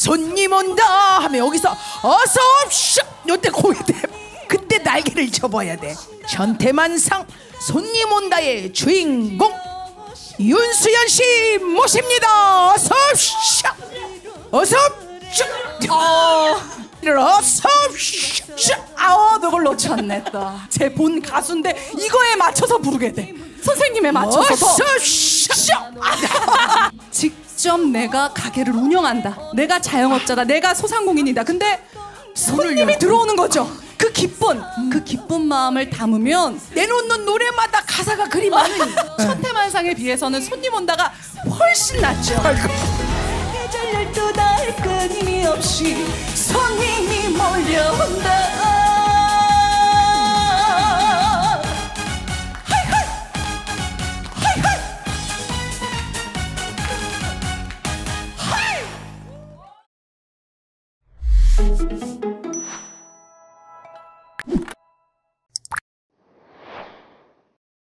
손님 온다 하면 여기서 어서 옵쇼 요때 고개 대 그때 날개를 접어야 돼. 현태만상 손님 온다의 주인공 윤수연 씨 모십니다. 어서 옵쇼 어서 옵쇼 어서 옵쇼. 아우 그걸 놓쳤네 또. 제 본 가수인데 이거에 맞춰서 부르게 돼. 선생님에 맞춰서 어서 옵쇼. 직접 내가 가게를 운영한다. 내가 자영업자다. 내가 소상공인이다. 근데 손님이 들어오는 거죠. 그 기쁜 마음을 담으면 내놓는 노래마다 가사가 그리 많으니 천태만상에 비해서는 손님 온다가 훨씬 낫죠. 계절 12달 끊임없이 손님이 몰려온다.